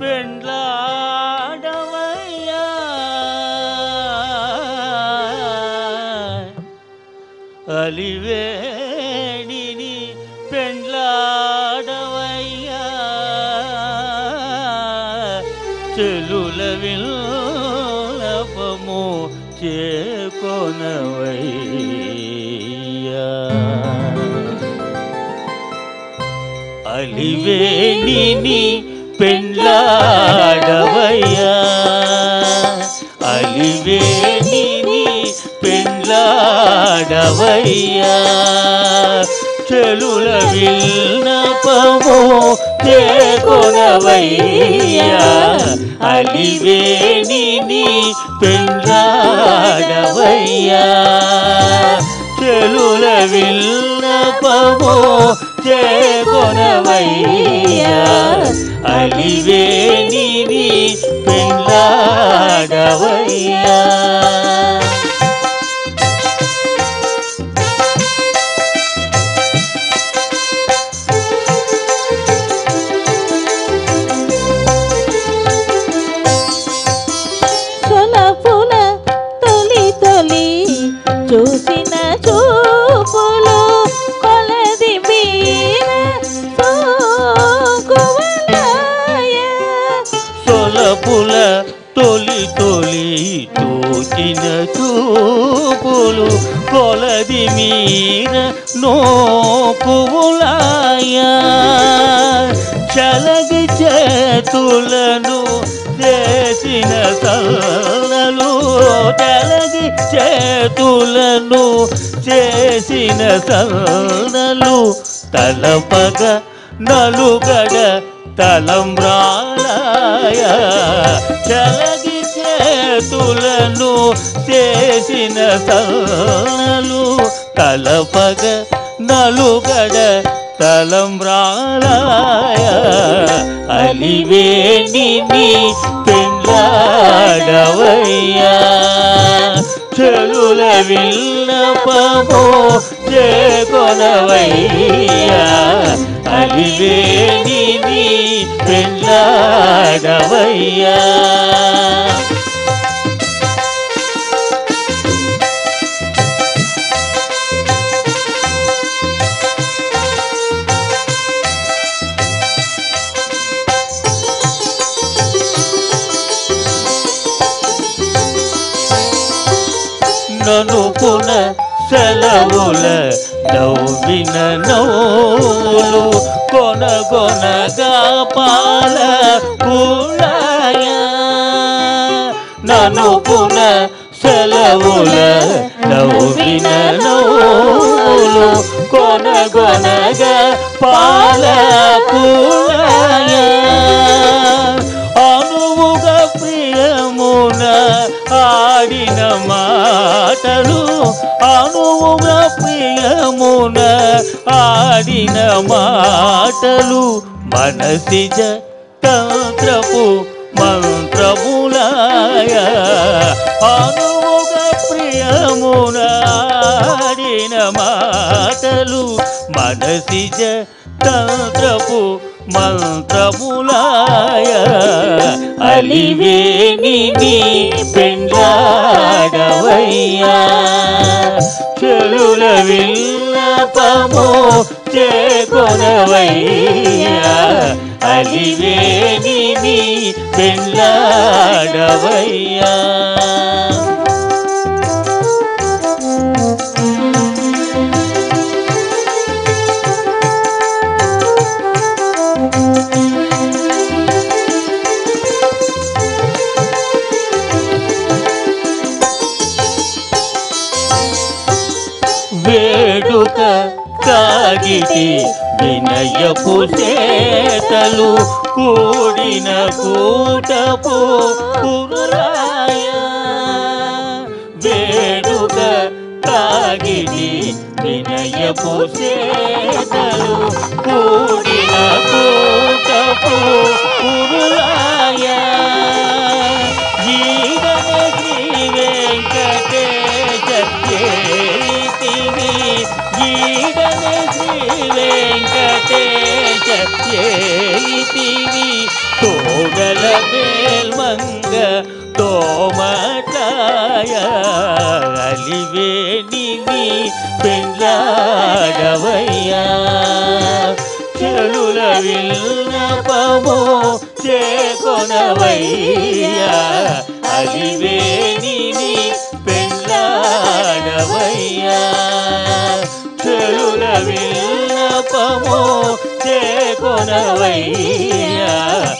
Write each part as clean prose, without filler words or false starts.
పెండ్లాడవయ్యా అలివేణిని పెండ్లాడవయ్యా చెలుల విల్లపము చేకొనవయ్యా అలివేణిని పెండ్లాడవయ్యా అలివేణిని పెండ్లాడవయ్యా చెలుల విన్నపము చేకొనవయ్యా అలివేణిని పెండ్లాడవయ్యా చెలుల విన్నపము చేకొనవయ్యా అలివేణిని పెండ్లాడవయ్యా సొలపుల తొలి తొలి చూసిన చూపులు కొలది మీర సోకువలాయ సొలపుల తొలి తొలి చూచిన చూపులు కొలది మీర నోపువులాయా చలగి చేతులను చేసిన సల్లలు చలగి చేతులను చేసిన సల్లలు తలపగ నలుగడ తలంబ్రాలయ చలగి చేతులను చేసిన సల్లలు తలపగ నలుగడ తలంబ్రాలయ అలివేణిని పెండ్లాడవయ్యా చెలుల విన్నపము చేకొనవయ్యా అలివేణిని పెండ్లాడవయ్యా ననుకున సెలవుల నవ్విన నవ్వులు కొనగొనగా పాల పూలయ ననుకున సెలవుల నవ్విన నవ్వులు కొనగొనగా పాల పూలయ అనువుగా ప్రియమున ఆడిన మాటలు అనువుగా ప్రియమున ఆడిన మాటలు మనసిజ తంత్రపు మంత్రములాయ అనువుగా ప్రియమున ఆడిన మాటలు మనసిజ తంత్రపు మంత్రములాయ అలివేణిని పెండ్లాడవయ్యా చెలుల విన్నపము చేకొనవయ్యా అలివేణిని పెండ్లాడవయ్యా వేడుక కాగిటి వినయపు చేతలు కూడిన కూటపు పురాయ వేడుక కాగిటి వినయపు చేతలు కూడిన కూటపు పురాయ జీవన శ్రీ వెంకటేశ జీవన శ్రీ వెంకటేశ తోగల మగ తోమటాయ అలివేణి పెండ్లాడవయ్యా చెలుల విన్నపము చేకొనవయ్యా అలివేణి పెండ్లాడవయ్యా చెలుల విన్నపము చేకొనవయ్యా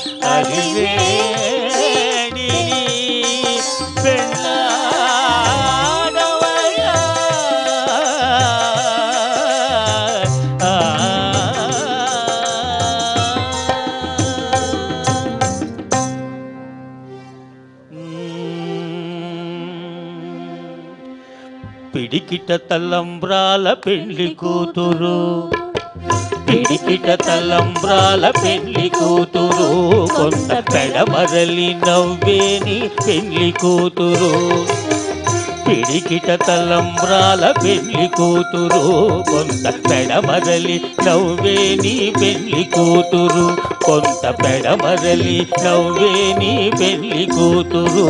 అలివేణి పెండ్లాడవయ్యా పిడికిట తలంబ్రాల పెళ్లి కూతురు పిడికిట తలంబ్రాల పెళ్లి కూతురు కొంత పెడమరలి నవ్వేని పెళ్లి కూతురు పిడికిట తలంబ్రాల పెళ్లి కూతురు కొంత పెడమరలి నవ్వేని పెళ్లి కూతురు కొంత పెడమరలి నవ్వేని పెళ్లి కూతురు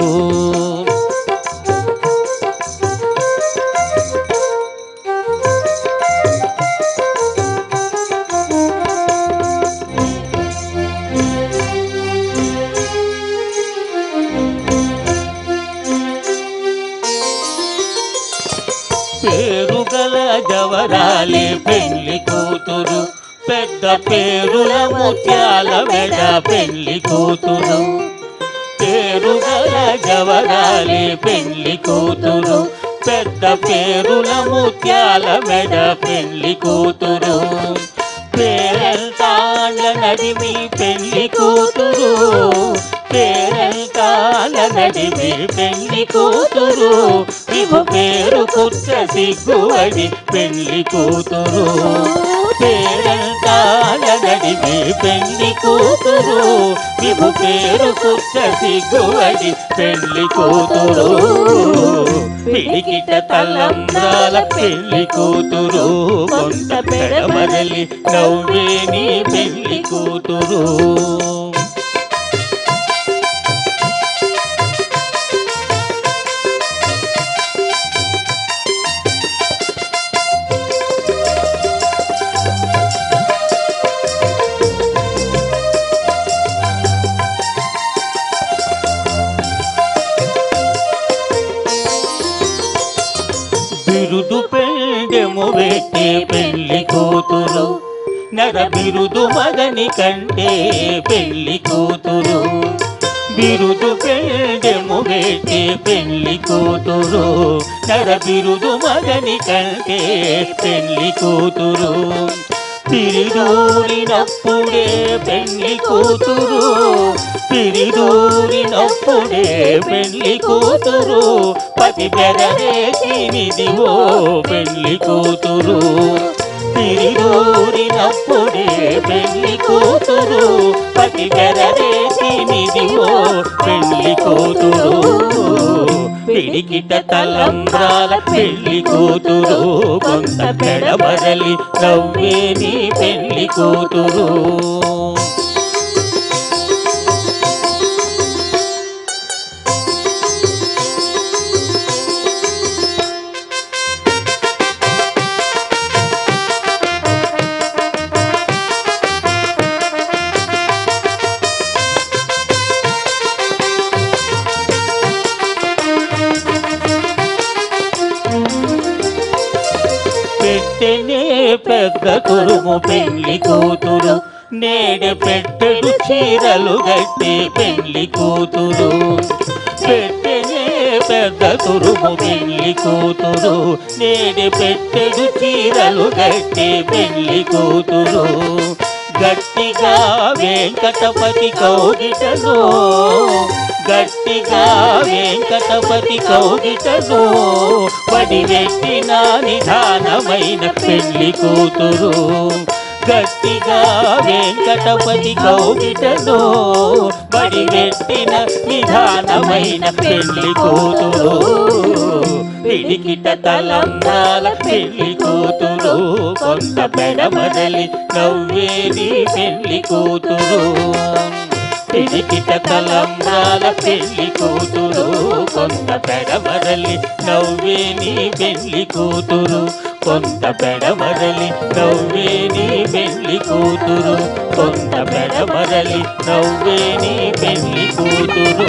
పేరుగల జవరాలి పెళ్లి కూతురు పెద్ద పేరుల ముత్యాల మెడ పెళ్లి కూతురు పేరుగల జవరాలి పెళ్లి కూతురు పెద్ద పేరుల ముత్యాల మెడ పెళ్లి కూతురు పేరంతాళ్ళ నడిమి పెళ్లి కూతురు పేరంతాళ్ళ నడిమి పెళ్లి కూతురు విభు పేరు కుచ్చ సిగ్గువడి పెళ్లి కూతురు పేరంతాళ్ళ నడిమి పెళ్లి కూతురు విభు పేరు కుచ్చ సిగ్గువడి పెళ్లి కూతురు పిడికిట తలంబ్రాల పెళ్లి కూతురు కొంత పెడమరలి నవ్వేని పెళ్లి కూతురు బిరుదు పెండెము పెట్టే పెళ్లి కూతురు నర బిరుదు మగని కంటే పెళ్లి కూతురు బిరుదు పెండెము పెట్టే పెళ్లి కూతురు నర బిరుదు మగని కంటే పెళ్లి కూతురు పిరిదూరినప్పుడే పెళ్లి కూతురు పిరిదూరినప్పుడే పెళ్లి కూతురు పతి బెదరేసినిదివో పెళ్లి కూతురు పిరిదూరినప్పుడే పెళ్లి కూతురు పతి బెదరేసినిదివో పెళ్లి కూతురు పిడికిట తలంబ్రాల పెళ్లి కూతురు కొంత పెడమరలి నవ్వేని పెళ్లి కూతురు పెట్టెనే పెద్ద తురుము పెళ్లి కూతురు నేడు పెట్టెడు చీరలు గట్టి పెళ్లి కూతురు పెట్టెనే పెద్ద తురుము పెళ్లి కూతురు నేడు పెట్టెడు చీరలు గట్టి పెళ్లి కూతురు గట్టిగా వెంకటపతి కౌగిటను గట్టిగా వెంకటపతి కౌగిటను పడివెట్టిన నిదానమైన పెళ్లి కూతురు గట్టిగా వెంకటపతి కౌగిటను పడివెట్టిన నిదానమైన పెళ్లి కూతురు పిడికిట తలంబ్రాల పెళ్లి కూతురు కొంత పెడమరలి నవ్వేది పెళ్లి కూతురు పిడికిట తలంబ్రాల పెళ్లి కూతురు కొంత పెడమరలి నవ్వే నీ పెళ్లి కూతురు కొంత పెడమరలి నవ్వే నీ పెళ్లి కూతురు కొంత పెడమరలి నవ్వే నీ పెళ్లి కూతురు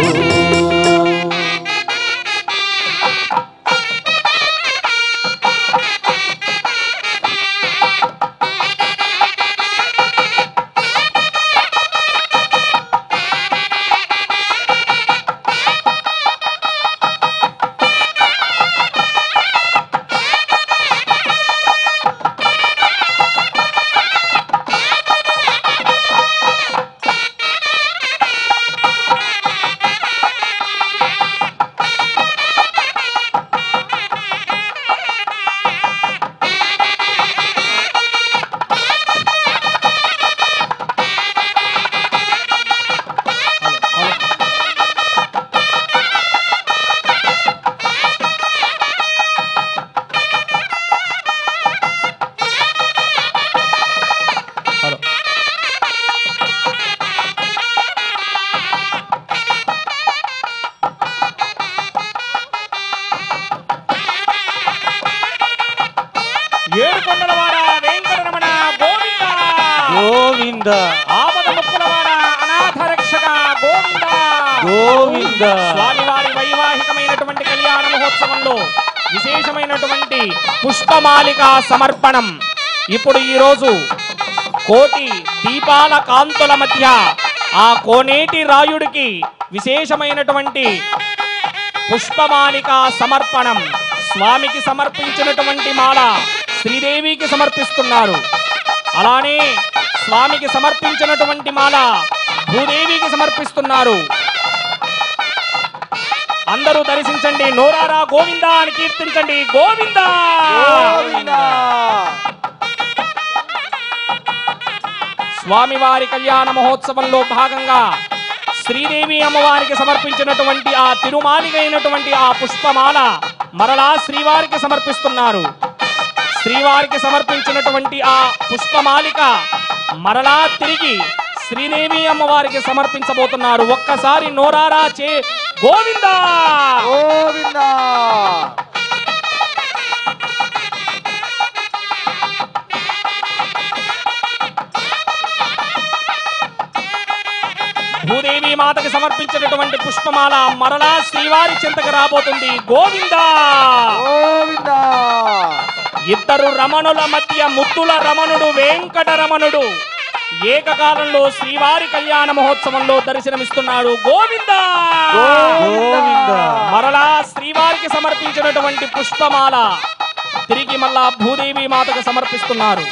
ఏడుకొండలవాడ వెంకటరమణ గోవింద గోవింద ఆపద ముక్కులవాడ అనాథ రక్షక గోవింద గోవింద స్వామివారి వైవాహికమైనటువంటి కళ్యాణ మహోత్సవంలో విశేషమైనటువంటి పుష్పమాలిక సమర్పణం. ఇప్పుడు ఈరోజు కోటి దీపాల కాంతుల మధ్య ఆ కోనేటి రాయుడికి విశేషమైనటువంటి పుష్పమాలిక సమర్పణం. స్వామికి సమర్పించినటువంటి మాల శ్రీదేవికి సమర్పిస్తున్నారు. అలానే స్వామికి సమర్పించినటువంటి మాల భూదేవికి సమర్పిస్తున్నారు. అందరూ దర్శించండి, నోరారా గోవింద అని కీర్తించండి. గోవింద స్వామివారి కళ్యాణ మహోత్సవంలో భాగంగా శ్రీదేవి అమ్మవారికి సమర్పించినటువంటి ఆ తిరుమాలిగైనటువంటి ఆ పుష్పమాల మరలా శ్రీవారికి సమర్పిస్తున్నారు. శ్రీవారికి సమర్పించినటువంటి ఆ పుష్పమాలిక మరలా తిరిగి శ్రీదేవి అమ్మవారికి సమర్పించబోతున్నారు. ఒక్కసారి నోరారా చే గోవింద గోవింద భూదేవి మాతకి సమర్పించినటువంటి పుష్పమాల మరలా శ్రీవారి చింతకు రాబోతుంది. గోవింద గోవింద ఇద్దరు రమణుల మధ్య ముత్తుల రమణుడు వెంకటరమణుడు ఏకకాలంలో శ్రీవారి కళ్యాణ మహోత్సవంలో దర్శనమిస్తున్నాడు. గోవింద గోవింద మరలా శ్రీవారికి సమర్పించినటువంటి పుష్పమాల తిరిగి మళ్ళా భూదేవి మాతకు సమర్పిస్తున్నారు.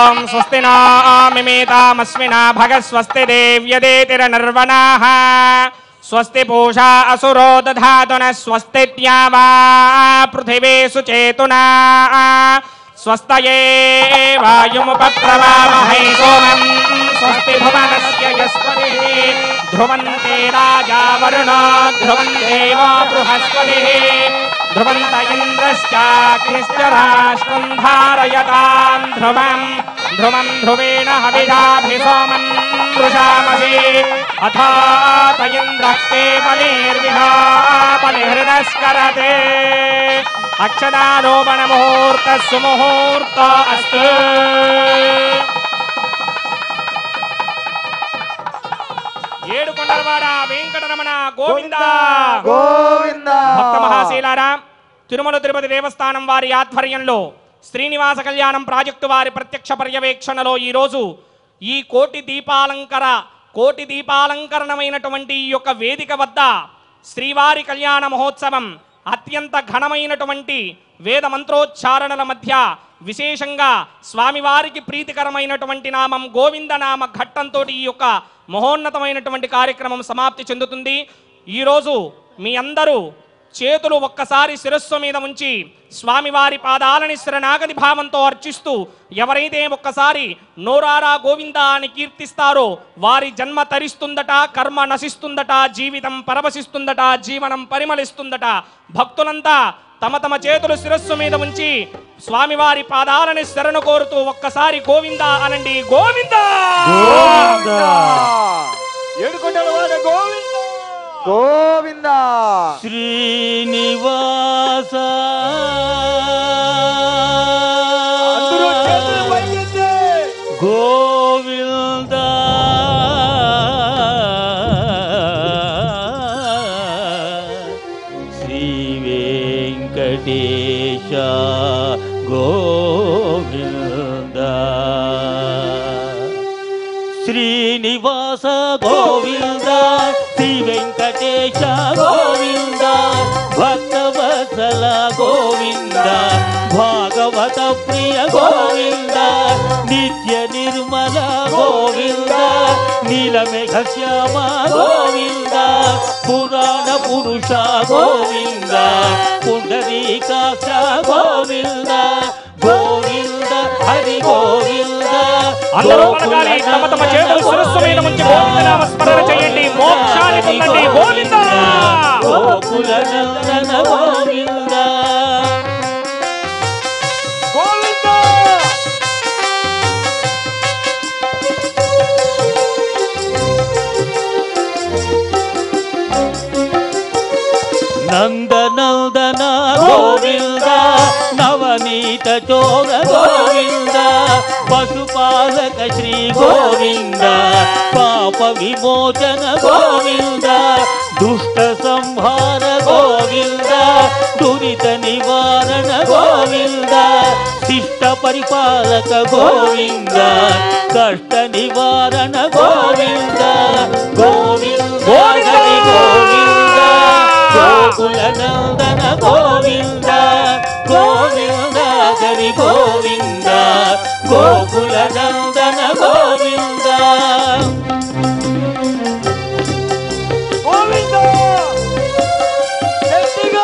ఓం స్వస్తి నామిమేతామస్మినా భగస్వస్తి దేవ్యదేతిరనర్వణాః స్వస్తి పూషా అసురో దధాతున స్వస్తి ద్యావా పృథివీ సుచేతునా స్వస్తయే వాయుముపప్రవామహే సోమం స్వస్తి భువనస్య యస్పతిః ధ్రువంతే రాజా వరుణో ధ్రువం దేవో బృహస్పతిః ధ్రువంత ఇంద్రశ్చాగ్నిశ్చ రాష్ట్రం ధారయతాం ధ్రువం ధ్రువం ధ్రువేణ హవిషాభిసోమం వృషామహే అథాత ఇంద్రః కేవలీర్విహాబలిహృదస్కరతే అక్షదారోపణ ముహూర్త సుముహూర్త అస్తు. ఏడుకొండలవాడ వెంకటరమణ గోవింద గోవింద. భక్త మహాశీలారా, తిరుమల తిరుపతి దేవస్థానం వారి ఆధ్వర్యంలో శ్రీనివాస కళ్యాణం ప్రాజెక్టు వారి ప్రత్యక్ష పర్యవేక్షణలో ఈరోజు ఈ కోటి దీపాలంకరణమైనటువంటి ఈ యొక్క వేదిక వద్ద శ్రీవారి కళ్యాణ మహోత్సవం అత్యంత ఘనమైనటువంటి వేద మంత్రోచ్చారణల మధ్య విశేషంగా స్వామివారికి ప్రీతికరమైనటువంటి నామం గోవింద నామ ఘట్టంతో ఈ యొక్క మహోన్నతమైనటువంటి కార్యక్రమం సమాప్తి చెందుతుంది. ఈరోజు మీ అందరూ చేతులు ఒక్కసారి శిరస్సు మీద ఉంచి స్వామివారి పాదాలని శరణాగతి భావంతో అర్చిస్తూ ఎవరైతే ఒక్కసారి నోరారా గోవింద అని కీర్తిస్తారో వారి జన్మ తరిస్తుందట, కర్మ నశిస్తుందట, జీవితం పరవశిస్తుందట, జీవనం పరిమళిస్తుందట. భక్తులంతా తమ తమ చేతులు శిరస్సు మీద ఉంచి స్వామివారి పాదాలని శరణు కోరుతూ ఒక్కసారి గోవింద అనండి. గోవింద ఏడుకొండలవాడ గోవింద గోవింద. శ్రీనివాస అందరూ చేతులు పైకెత్తి. గోవింద శ్రీ వెంకటేశ గోవింద. శ్రీనివాస గోవింద శ్రీ వెంకటేశ గోవింద. భక్తవత్సల గోవింద భాగవత ప్రియ గోవింద. నిత్య నిర్మల గోవింద నీలమేఘ శ్యామ గోవింద. పురాణ పురుష గోవింద పుండరీకాక్ష గోవింద. గోవింద హరి గోవింద. అందరూ పలకాలి, తమ తమ చేతులు శిరస్సు మీద ఉంచి గోవింద నామ స్మరణ చేయండి, మోక్షాన్ని పొందండి. గోవింద గోకుల నందన గోవింద. గోవింద. నందనందన గోవింద నవనీత చోర గోవింద. పశుపాలక శ్రీ గోవింద పాప విమోచన గోవింద. దుష్ట సంహార గోవింద దురిత నివారణ గోవింద. శిష్ట పరిపాలక గోవింద కష్ట నివారణ గోవింద. గోవింద హరి గోవింద. గోకుల నందన గోవింద. గోవింద హరి గోవింద. గోకుల నందన గోవింద. గోవింద. గట్టిగా.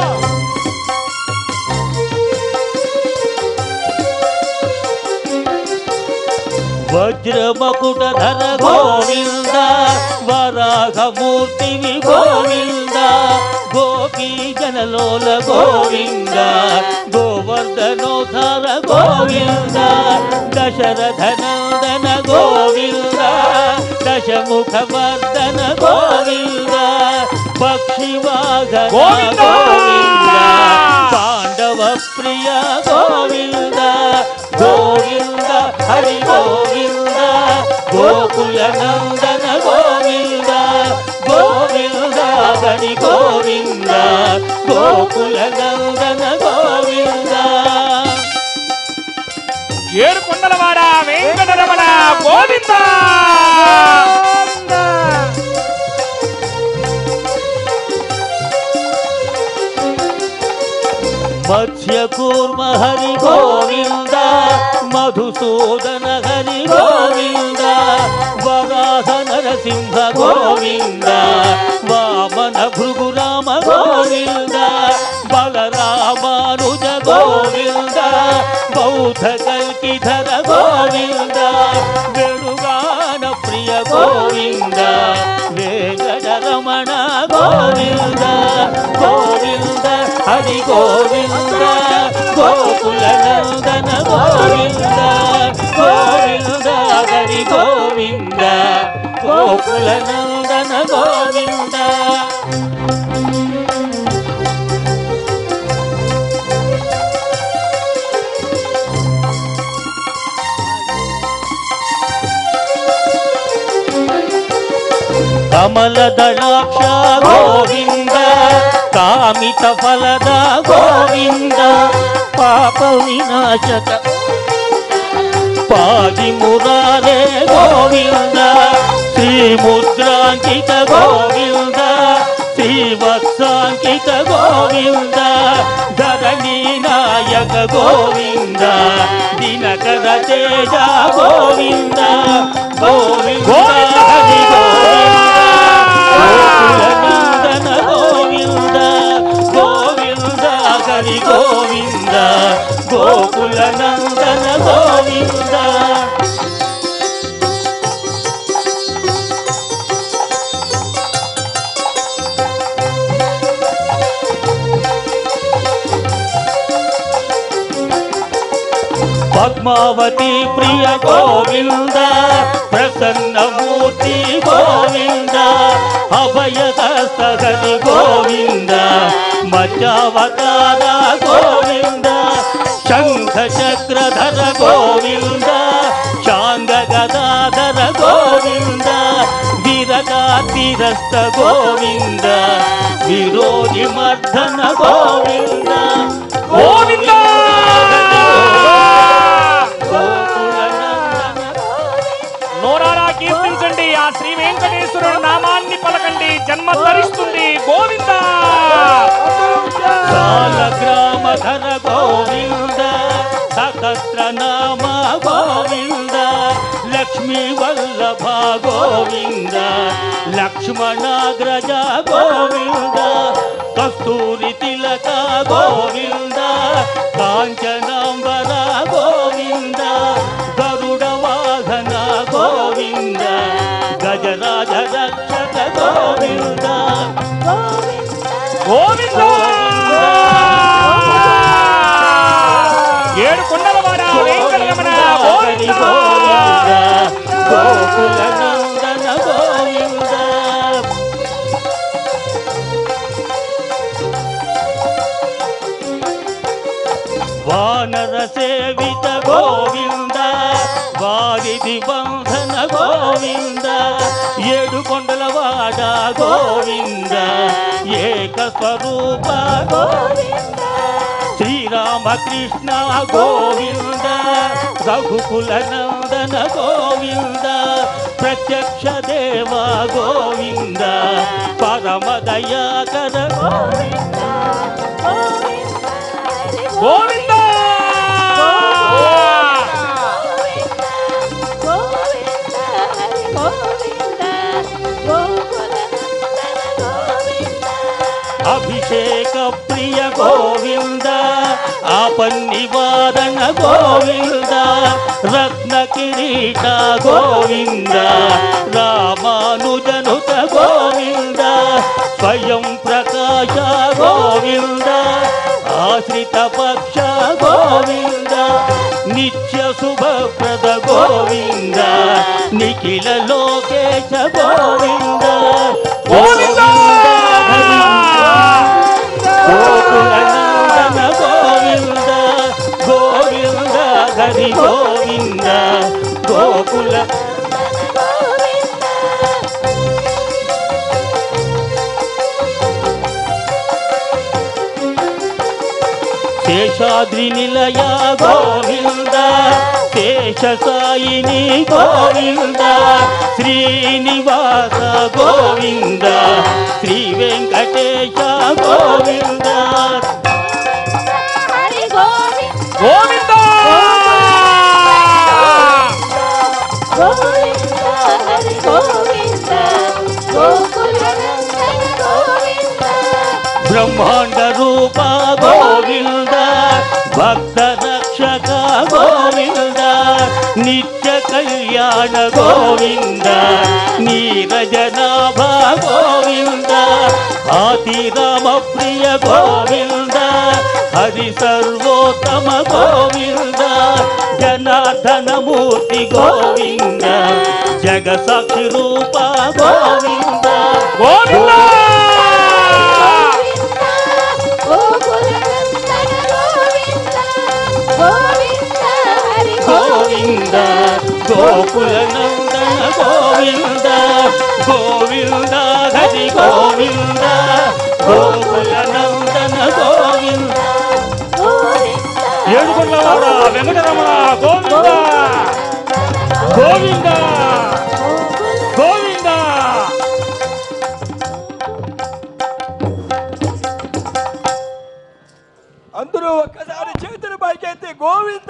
వజ్రమకుటధర గోవింద. వరాహమూర్తివి గోవింద. గోపీ జనలోల గోవింద. గోవర్ధనోధర గోవింద. దశరథనందన గోవింద. దశముఖవర్ధన గోవింద. పక్షివాహన గోవింద. గోవింద. పాండవ ప్రియ గోవింద. గోవింద హరి గోవింద. గోకుల నందన గోవింద. గోవింద హరి గోవింద. గోకుల నందన గోవింద. ఏడుకొండలవాడ వెంకటరమణ గోవింద. మత్స్య కూర్మ హరి గోవింద. మధు మధుసూదన హరి గోవింద వరాహ నరసింహ గోవింద వామన భృగురామ గోవింద బలరామానుజ గోవింద బౌద్ధ కల్కిధర గోవింద వేణుగాన ప్రియ గోవింద వెంకటరమణ గోవింద గోవింద హరి గోవింద గోకుల నందన గోవింద గోవింద హరి గోవింద గోకుల నందన గోవింద కమలదళాక్ష గోవింద కామిత ఫలద గోవింద పాప వినాశక పాది మురారే గోవింద శ్రీముద్రాంకిత గోవింద శ్రీవత్సాంకిత గోవింద ధరణీ నాయక గోవింద దినకర తేజ గోవింద గోవింద హరి గోవింద గోవింద గోవింద హరి గోవింద గోకుల నందన గోవింద పద్మావతి ప్రియ గోవింద ప్రసన్నమూర్తి గోవింద అభయహస్త హరి గోవింద మధ్యావతార గోవింద శంఖ చక్రధర గోవింద చాంగ గదాధర గోవింద వీరగాతిరస్త గోవింద విరోధి మర్దన గోవింద గోవింద నోరారా కీర్తించండి ఆ శ్రీ వెంకటేశ్వరుడు నామాన్ని పలకండి జన్మ ధరిస్తుంది గోవింద గ్రామధర గోవింద సహస్రనామ గోవింద లక్ష్మీ వల్లభ గోవింద లక్ష్మణాగ్రజ గోవింద కస్తూరి తిలక గోవింద కాంచనాంబర గోవింద గరుడ వాహన గోవింద గజరాజ రక్షక గోవింద గోవింద ఏడు కొండలవాడ వెంకటరమణ గోవింద గోకుల నందన గోవింద వానర సేవిత గోవింద వారిది బంధన గోవింద ఏడు కొండలవాడ గోవింద ఏక స్వరూప గోవింద శ్రీరామకృష్ణ గోవింద రఘుకుల నందన గోవింద ప్రత్యక్ష దేవ గోవింద పరమ దయాకర గోవింద గోవింద అభిషేక ప్రియ గోవింద ఆపన్నివారణ గోవింద రత్న కిరీట గోవింద రామానుజనుత గోవింద స్వయం ప్రకాశ గోవింద ఆశ్రిత పక్ష గోవింద నిత్య శుభప్రద గోవింద నిఖిల లోకేశ గోవింద గోవింద గోకుల నందన గోవింద గోవింద హరి గోవింద గోకుల శేషాద్రి నిలయ గోవింద శేష సాయిని గోవింద శ్రీనివాస గోవింద శ్రీ వెంకటేశ గోవింద గోవింద రమణ గోవింద నీరజనాభ గోవింద ఆది రామ ప్రియ గోవింద హరి సర్వోత్తమ గోవింద జనార్దన మూర్తి గోవింద జగ సాక్షి రూప గోవింద గోవింద గోవింద గోకుల నందన గోవింద గోవింద హరి గోవింద గోకుల నందన గోవింద ఏడుకొండలవాడ వెంకటరమణ గోవింద గోవింద గోవింద అందరూ ఒక్కసారి చేతులు పైకెత్తి గోవింద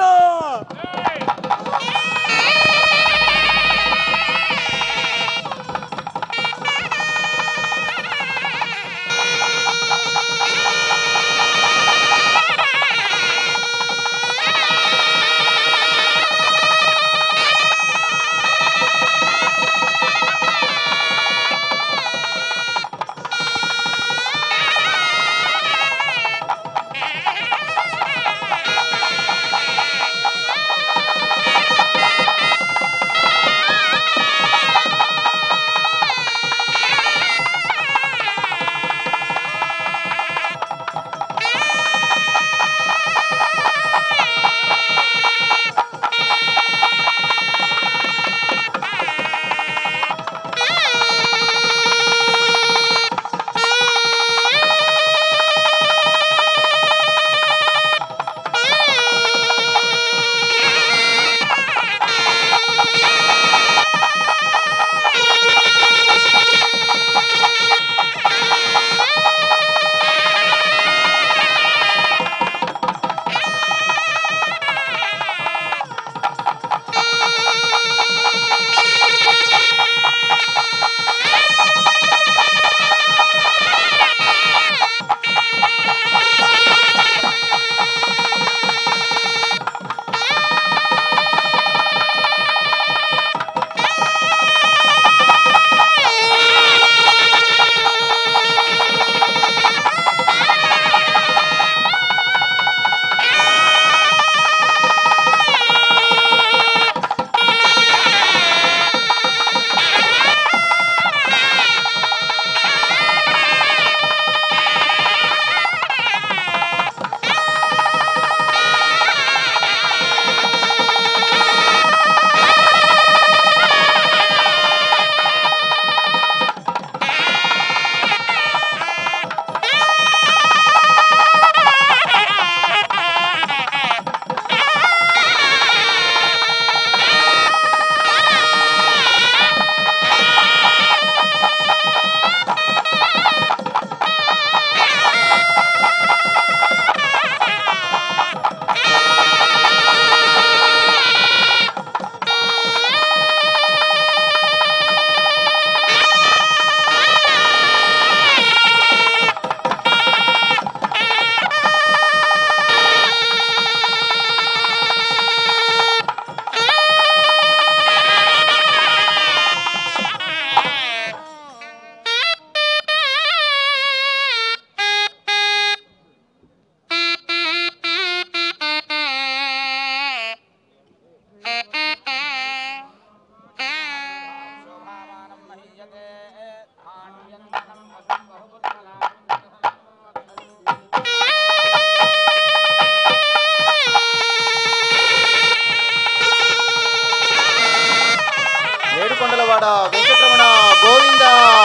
ఏడుకొండలవాడ వెంకటరమణ గోవింద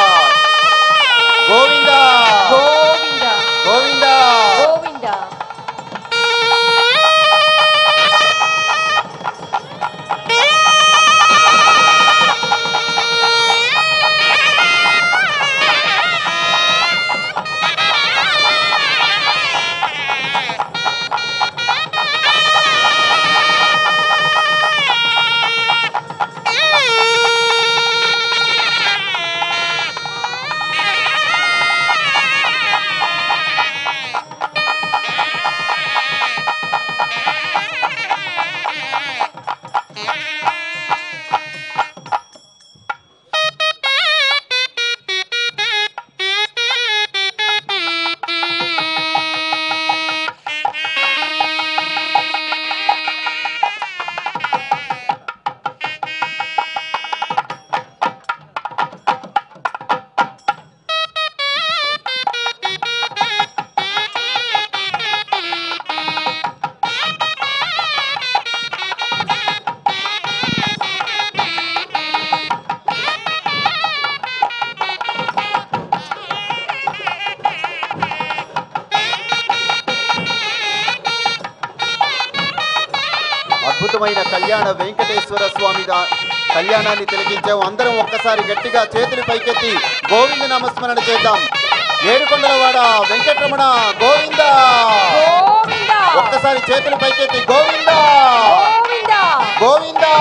గోవింద గోవింద గోవింద గోవింద కళ్యాణ వెంకటేశ్వర స్వామి కళ్యాణాన్ని తిలకించాము. అందరం ఒక్కసారి గట్టిగా చేతులు పైకెత్తి గోవింద నామస్మరణ చేద్దాం. ఏడుకొండలవాడ వెంకటరమణ గోవింద. ఒక్కసారి చేతులు పైకెత్తి గోవింద గోవింద.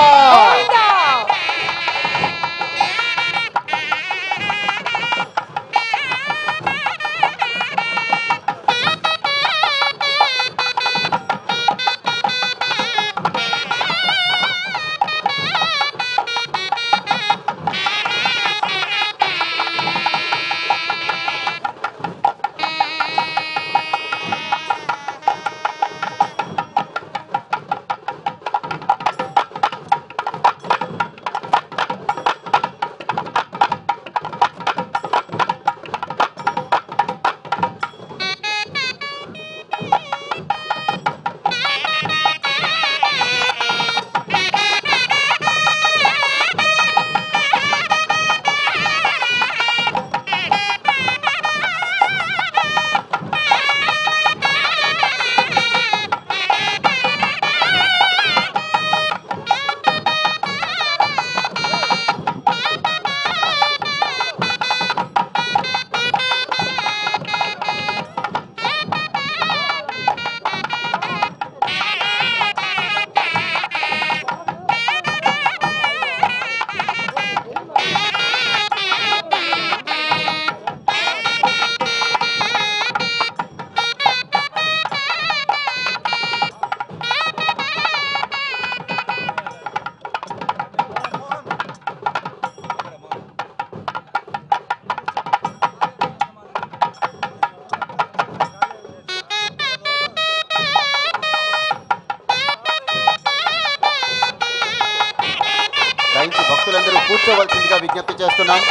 భక్తులందరూ కూర్చోవలసిందిగా విజ్ఞప్తి చేస్తున్నాం.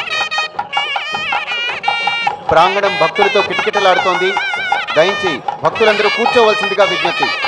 ప్రాంగణం భక్తులతో కిటకిటలాడుతోంది. దయించి భక్తులందరూ కూర్చోవలసిందిగా విజ్ఞప్తి.